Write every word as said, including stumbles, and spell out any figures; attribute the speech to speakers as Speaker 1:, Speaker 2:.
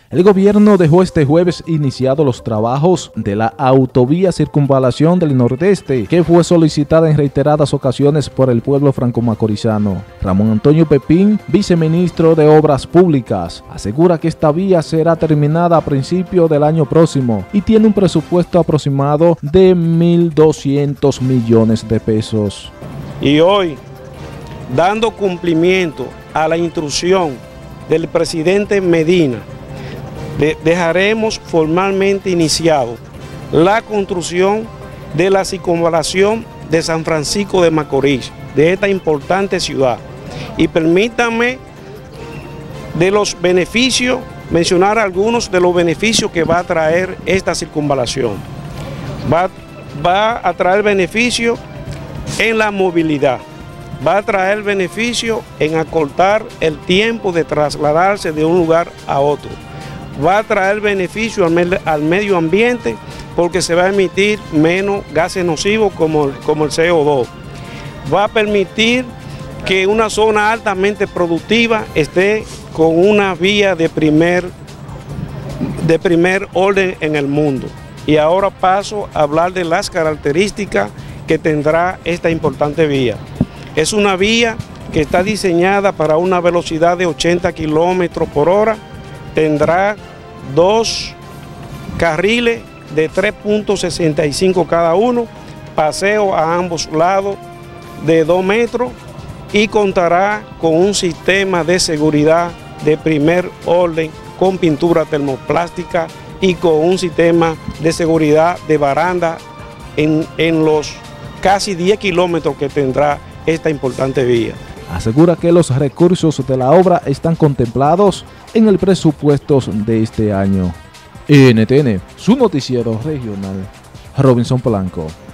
Speaker 1: El gobierno dejó este jueves iniciados los trabajos de la autovía Circunvalación del Nordeste, que fue solicitada en reiteradas ocasiones por el pueblo franco-macorizano. Ramón Antonio Pepín, viceministro de Obras Públicas, asegura que esta vía será terminada a principios del año próximo y tiene un presupuesto aproximado de mil doscientos millones de pesos.
Speaker 2: Y hoy, dando cumplimiento a la instrucción del presidente Medina, de, dejaremos formalmente iniciado la construcción de la circunvalación de San Francisco de Macorís, de esta importante ciudad. Y permítanme de los beneficios, mencionar algunos de los beneficios que va a traer esta circunvalación. Va, va a traer beneficios en la movilidad, va a traer beneficio en acortar el tiempo de trasladarse de un lugar a otro, va a traer beneficio al, me al medio ambiente porque se va a emitir menos gases nocivos como, como el C O dos, va a permitir que una zona altamente productiva esté con una vía de primer, de primer orden en el mundo. Y ahora paso a hablar de las características que tendrá esta importante vía. Es una vía que está diseñada para una velocidad de ochenta kilómetros por hora, tendrá dos carriles de tres punto sesenta y cinco cada uno, paseo a ambos lados de dos metros y contará con un sistema de seguridad de primer orden con pintura termoplástica y con un sistema de seguridad de baranda en, en los casi diez kilómetros que tendrá esta importante vía.
Speaker 1: Asegura que los recursos de la obra están contemplados en el presupuesto de este año. N T N, su noticiero regional, Robinson Polanco.